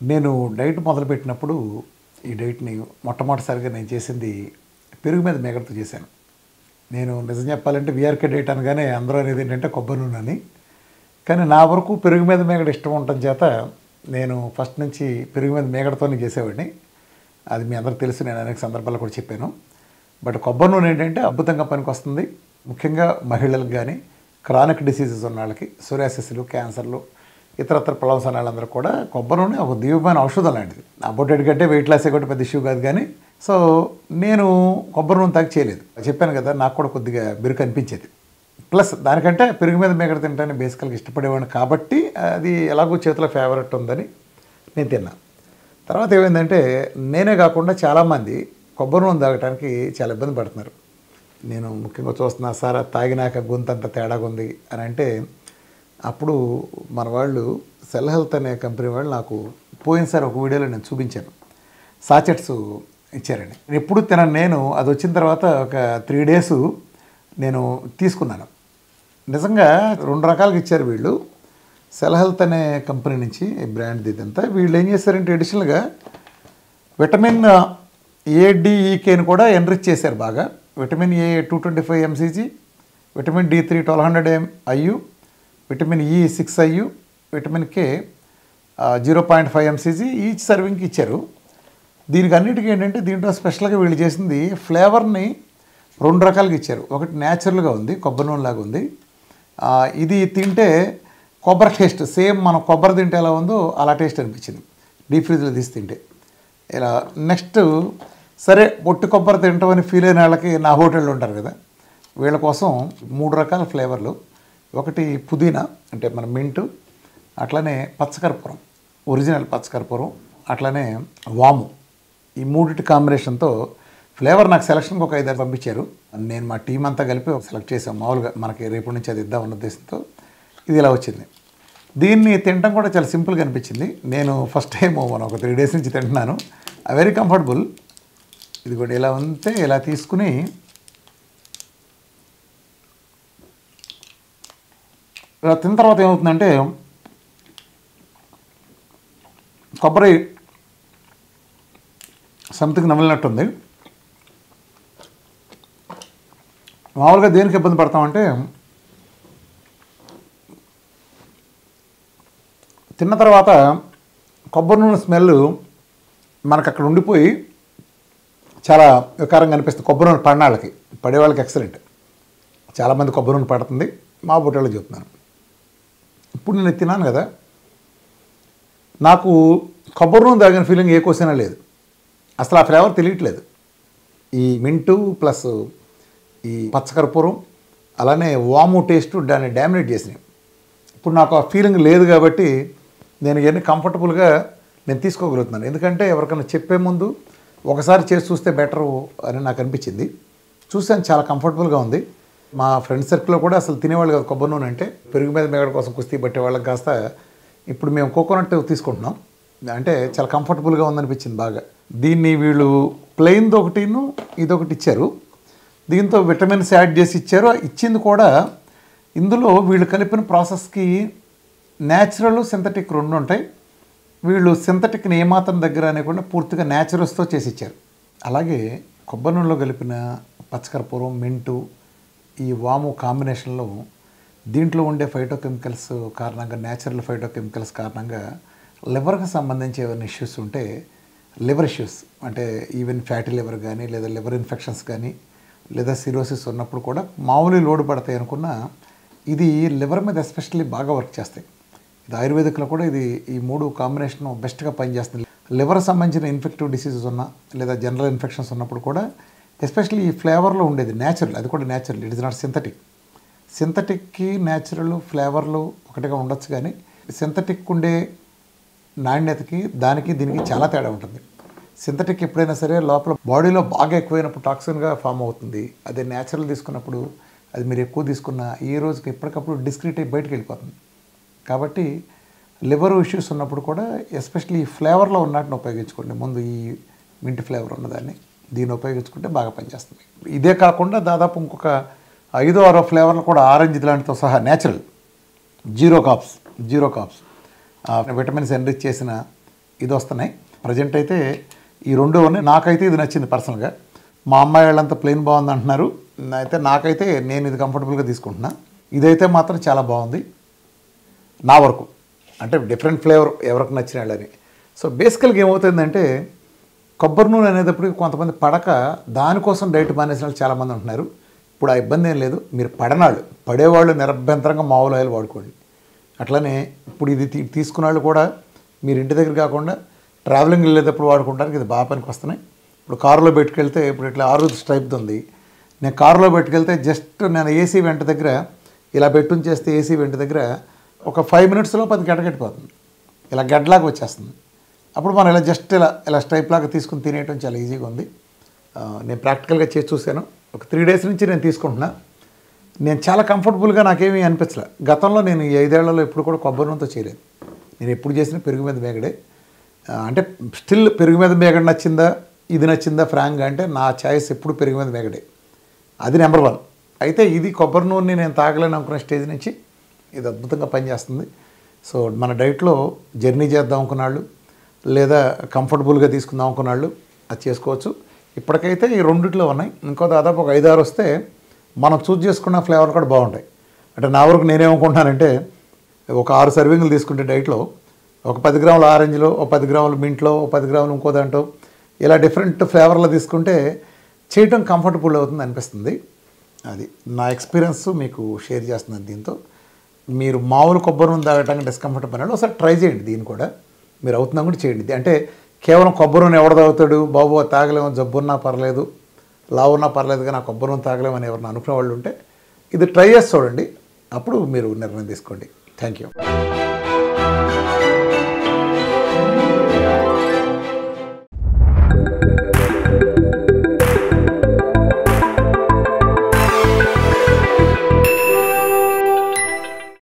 నేను డైట్ మొదలుపెట్టినప్పుడు ఈ డైట్ని మొట్టమొదటిసారిగా నేను చేసింది పెరుగు మీద మేగడతో చేశాను. నేను నిజం చెప్పాలంటే వీఆర్కే డైట్ అనగానే అందరూ అనేది ఏంటంటే కొబ్బరి నూనె అని. కానీ నా వరకు పెరుగు మీద మేగడ ఇష్టం ఉండటం చేత నేను ఫస్ట్ నుంచి పెరుగు మీద మేగడతోనే చేసేవాడిని. అది మీ అందరికీ తెలుసు, నేను అనేక సందర్భాల్లో కూడా చెప్పాను. బట్ కొబ్బరి నూనె ఏంటంటే అద్భుతంగా పనికొస్తుంది. ముఖ్యంగా మహిళలకు కానీ, క్రానిక్ డిసీజెస్ ఉన్న వాళ్ళకి, సోరియాసిస్లు, క్యాన్సర్లు, ఇతరత్ర ప్రాబ్లమ్స్ ఉన్న వాళ్ళందరూ కూడా కొబ్బరి నూనె ఒక దివ్యమైన ఔషధం లాంటిది. అబౌట్ కంటే వెయిట్ లాస్ కూడా పెద్ద ఇష్యూ కాదు. కానీ సో నేను కొబ్బరి నూనె తాగి చేయలేదు. చెప్పాను కదా, నాకు కూడా కొద్దిగా బిరుకు అనిపించేది. ప్లస్ దానికంటే పెరుగు మీద మేగడ తింటానే బేసికల్గా ఇష్టపడేవాడిని కాబట్టి అది ఎలాగో చేతిలో ఫేవరెట్ ఉందని నేను తిన్నా. తర్వాత ఏమైందంటే నేనే కాకుండా చాలామంది కొబ్బరి నూనె తాగడానికి చాలా ఇబ్బంది పడుతున్నారు. నేను ముఖ్యంగా చూస్తున్నా, సార్ తాగినాక గొంతంత తేడాగా ఉంది అని అంటే, అప్పుడు మన వాళ్ళు సెల్ హెల్త్ అనే కంపెనీ వాళ్ళు నాకు పోయినసారి ఒక వీడియోలో నేను చూపించాను. సాచెట్స్ ఇచ్చారండి. నేను ఎప్పుడు తినను. నేను అది వచ్చిన తర్వాత ఒక 3 days నేను తీసుకున్నాను. నిజంగా 2 రకాలుగా ఇచ్చారు వీళ్ళు. సెల్ హెల్త్ అనే కంపెనీ నుంచి బ్రాండ్ ఇదంతా. వీళ్ళు ఏం చేశారంటే అడిషనల్గా విటమిన్ ADEKని కూడా ఎన్రిచ్ చేశారు బాగా. Vitamin A 225 mcg, vitamin D3 1200 IU, vitamin E 6 IU, vitamin K 0.5 mcg each సర్వింగ్కి ఇచ్చారు. దీనికి అన్నిటికీ ఏంటంటే దీంట్లో స్పెషల్గా వీళ్ళు చేసింది ఫ్లేవర్ని 2 రకాలుగా ఇచ్చారు. ఒకటి న్యాచురల్గా ఉంది, కొబ్బరి నూనె లాగా ఉంది. ఇది తింటే కొబ్బరి టేస్ట్ సేమ్ మనం కొబ్బరి తింటే ఎలా ఉందో అలా టేస్ట్ అనిపించింది డీప్ ఫ్రిడ్జ్లో తీసి తింటే. ఇలా నెక్స్ట్ సరే పొట్టి కొబ్బరి తింటామని ఫీల్ అయిన వాళ్ళకి నా హోటల్లో ఉంటారు కదా, వీళ్ళ కోసం 3 రకాల ఫ్లేవర్లు. ఒకటి పుదీనా అంటే మన మింటు, అట్లనే పచ్చకర్పూరం, ఒరిజినల్ పచ్చకర్పూరం, అట్లనే వాము. ఈ 3 కాంబినేషన్తో ఫ్లేవర్ నాకు సెలక్షన్కి ఒక 5 పంపించారు. నేను మా టీం అంతా కలిపి సెలెక్ట్ చేసాం. మామూలుగా మనకి రేపటి నుంచి అది ఇద్దామన్న ఉద్దేశంతో ఇది ఇలా వచ్చింది. దీన్ని తినడం కూడా చాలా సింపుల్గా అనిపించింది. నేను ఫస్ట్ టైం మనం ఒక 3 days నుంచి తింటున్నాను. Very comfortable. ఇది కూడా ఇలా ఉంటే ఇలా తీసుకుని ఇలా తిన్న తర్వాత ఏమవుతుందంటే కొబ్బరి సంథింగ్ నమిలినట్టుంది. మామూలుగా దేనికి ఇబ్బంది పడతామంటే తిన్న తర్వాత కొబ్బరి నూనె స్మెల్ మనకు అక్కడ ఉండిపోయి చాలా వికారంగా అనిపిస్తుంది. కొబ్బరి నూనె పడినాళ్ళకి, పడేవాళ్ళకి ఎక్సలెంట్. చాలామంది కొబ్బరి నూనె పడుతుంది, మా బుట్టలో చెప్తున్నాను. ఇప్పుడు నేను తిన్నాను కదా, నాకు కొబ్బరి నూనె తాగిన ఫీలింగ్ ఏ కోసైనా లేదు. అసలు ఆ ఫ్లేవర్ తెలియట్లేదు. ఈ మింటు ప్లస్ ఈ పచ్చకర్పూరం అలానే వాము టేస్ట్ దాన్ని డామినేట్ చేసినాయి. ఇప్పుడు నాకు ఆ ఫీలింగ్ లేదు కాబట్టి నేను ఇవన్నీ కంఫర్టబుల్గా నేను తీసుకోగలుగుతున్నాను. ఎందుకంటే ఎవరికైనా చెప్పే ముందు ఒకసారి చేసి చూస్తే బెటరు అని నాకు అనిపించింది. చూసాను, చాలా కంఫర్టబుల్గా ఉంది. మా ఫ్రెండ్ సర్కిల్లో కూడా అసలు తినేవాళ్ళు కాదు కొబ్బరి నూనె అంటే. పెరుగు మీద మేగడ కోసం కుస్తీ పట్టే వాళ్ళకి కాస్త ఇప్పుడు మేము కోకోనట్ తీసుకుంటున్నాం. అంటే చాలా కంఫర్టబుల్గా ఉందనిపించింది బాగా. దీన్ని వీళ్ళు ప్లెయిన్ది ఒకటిను ఇదొకటి ఇచ్చారు. దీంతో విటమిన్స్ యాడ్ చేసి ఇచ్చారు. ఇచ్చింది కూడా ఇందులో వీళ్ళు కలిపిన ప్రాసెస్కి న్యాచురల్, సింథటిక్ 2 ఉంటాయి. వీళ్ళు సింథటిక్ని ఏమాత్రం దగ్గర అనేకుండా పూర్తిగా న్యాచురల్స్తో చేసి ఇచ్చారు. అలాగే కొబ్బరి నూనెలో కలిపిన పచ్చకర్పూరం, మింటు, ఈ వాము కాంబినేషన్లో దీంట్లో ఉండే ఫైటోకెమికల్స్ కారణంగా, న్యాచురల్ ఫైటోకెమికల్స్ కారణంగా లివర్కి సంబంధించి ఏమైనా ఇష్యూస్ ఉంటే, లివర్ ఇష్యూస్ అంటే ఈవెన్ ఫ్యాటీ లివర్ కానీ లేదా లివర్ ఇన్ఫెక్షన్స్ కానీ లేదా సిరోసిస్ ఉన్నప్పుడు కూడా మామూలు లోడ్ పడతాయి అనుకున్నా ఇది లివర్ మీద ఎస్పెషల్లీ బాగా వర్క్ చేస్తాయి. ఇది ఆయుర్వేదిక్లో కూడా ఇది ఈ 3 కాంబినేషన్ బెస్ట్గా పనిచేస్తుంది. లివర్ సంబంధించిన ఇన్ఫెక్టివ్ డిసీజెస్ ఉన్నా లేదా జనరల్ ఇన్ఫెక్షన్స్ ఉన్నప్పుడు కూడా ఎస్పెషల్లీ ఈ ఫ్లేవర్లో ఉండేది న్యాచురల్, అది కూడా natural, it is not synthetic. సింథటిక్కి న్యాచురల్ ఫ్లేవర్లు ఒకటిగా ఉండొచ్చు, కానీ సింథటిక్ ఉండే నాణ్యతకి దానికి దీనికి చాలా తేడా ఉంటుంది. సింథటిక్ ఎప్పుడైనా సరే లోపల బాడీలో బాగా ఎక్కువైనప్పుడు టాక్సిన్గా ఫామ్ అవుతుంది. అదే న్యాచురల్ తీసుకున్నప్పుడు అది మీరు ఎక్కువ తీసుకున్న ఈ రోజుకి ఎప్పటికప్పుడు డిస్క్రీట్ అయ్యి బయటకు వెళ్ళిపోతుంది. కాబట్టి లివర్ ఇష్యూస్ ఉన్నప్పుడు కూడా ఎస్పెషల్లీ ఈ ఫ్లేవర్లో ఉన్నట్టుని ఉపయోగించుకోండి. ముందు ఈ మింట్ ఫ్లేవర్ ఉన్నదాన్ని దీన్ని ఉపయోగించుకుంటే బాగా పనిచేస్తుంది. ఇదే కాకుండా దాదాపు ఇంకొక 5-6 ఫ్లేవర్లు కూడా ఆరెంజ్ ఇలాంటితో సహా natural zero caps vitamins enrich చేసిన ఇది వస్తున్నాయి. ప్రజెంట్ అయితే ఈ 2 ఉన్నాయి. నాకైతే ఇది నచ్చింది పర్సనల్గా. మా అమ్మాయి వాళ్ళంతా ప్లెయిన్ బాగుంది అంటున్నారు. అయితే నాకైతే నేను ఇది కంఫర్టబుల్గా తీసుకుంటున్నా. ఇదైతే మాత్రం చాలా బాగుంది నా వరకు. అంటే డిఫరెంట్ ఫ్లేవర్ ఎవరికి నచ్చిన వాళ్ళని. సో బేసికల్గా ఏమవుతుందంటే కొబ్బరి నూనె అనేటప్పటికి కొంతమంది పడక దానికోసం డైట్ మానేసిన వాళ్ళు చాలామంది ఉంటున్నారు. ఇప్పుడు ఆ ఇబ్బంది ఏం లేదు. మీరు పడనాళ్ళు పడేవాళ్ళు నిరభ్యంతరంగా మామూలు ఆయిల్ వాడుకోండి. అట్లనే ఇప్పుడు ఇది తీసుకున్న వాళ్ళు కూడా మీరు ఇంటి దగ్గర కాకుండా ట్రావెలింగ్ వెళ్ళేటప్పుడు వాడుకోవడానికి ఇది బాగా పనికి వస్తున్నాయి. ఇప్పుడు కారులో పెట్టుకెళ్తే ఇప్పుడు ఇట్లా 6 స్ట్రైప్ ఉంది. నేను కారులో పెట్టుకెళ్తే జస్ట్ నేను ఏసీ వెంట దగ్గర ఇలా పెట్టుంచేస్తే ఏసీ వెంట దగ్గర ఒక 5 మినిట్స్లో 10 గడ్డగట్టిపోతుంది. ఇలా గడ్డలాగా వచ్చేస్తుంది. అప్పుడు మనం ఇలా జస్ట్ ఇలా స్ట్రైప్ లాగా తీసుకుని తినేయటం చాలా ఈజీగా ఉంది. నేను ప్రాక్టికల్గా చేసి చూశాను. ఒక 3 డేస్ నుంచి నేను తీసుకుంటున్నా. నేను చాలా కంఫర్టబుల్గా నాకేమీ అనిపించలే. గతంలో నేను ఈ 5 ఏళ్లలో ఎప్పుడు కూడా కొబ్బరి నూనెతో చేయలేదు. నేను ఎప్పుడు చేసిన పెరుగు మీద మేగడే. అంటే స్టిల్ పెరుగు మీద మేగడ నచ్చిందా ఇది నచ్చిందా ఫ్రాంక్గా అంటే నా చాయిస్ ఎప్పుడు పెరుగు మీద మేగడే. అది నెంబర్ 1. అయితే ఇది కొబ్బరి నూనెని నేను తాగలేను అనుకున్న స్టేజ్ నుంచి ఇది అద్భుతంగా పనిచేస్తుంది. సో మన డైట్లో జర్నీ చేద్దాం అనుకున్నాళ్ళు లేదా కంఫర్టబుల్గా తీసుకుందాం అనుకున్నాళ్ళు అది చేసుకోవచ్చు. ఇప్పటికైతే ఈ 2 ఉన్నాయి. ఇంకో దాదాపు ఒక 5-6 వస్తే మనం చూస్ చేసుకున్న ఫ్లేవర్ కూడా బాగుంటాయి. అంటే నా వరకు నేనేమనుకుంటున్నానంటే ఒక 6 సర్వింగ్లు తీసుకుంటే డైట్లో ఒక 10 గ్రాముల ఆరెంజ్లో, ఒక 10 గ్రాముల మింట్లో, ఒక 10 గ్రాములు ఇంకో దాంట్లో ఇలా డిఫరెంట్ ఫ్లేవర్లో తీసుకుంటే చేయటం కంఫర్టబుల్ అవుతుంది అనిపిస్తుంది. అది నా ఎక్స్పీరియన్స్ మీకు షేర్ చేస్తున్నాను. దీంతో మీరు మామూలు కొబ్బరి నూనె తాగడానికి డిస్కంఫర్ట్ పడినాడు ఒకసారి ట్రై చేయండి. దీన్ని కూడా మీరు అవుతుందా కూడా చేయండి. అంటే కేవలం కొబ్బరి నూనె ఎవడు తాగుతాడు బాబు తాగలేము, జబ్బున్నా పర్లేదు, లావున్నా పర్లేదు కానీ ఆ కొబ్బరి నూనె తాగలేమని ఎవరైనా అనుకునే వాళ్ళు ఉంటే ఇది ట్రై చేసి చూడండి. అప్పుడు మీరు నిర్ణయం తీసుకోండి. Thank you.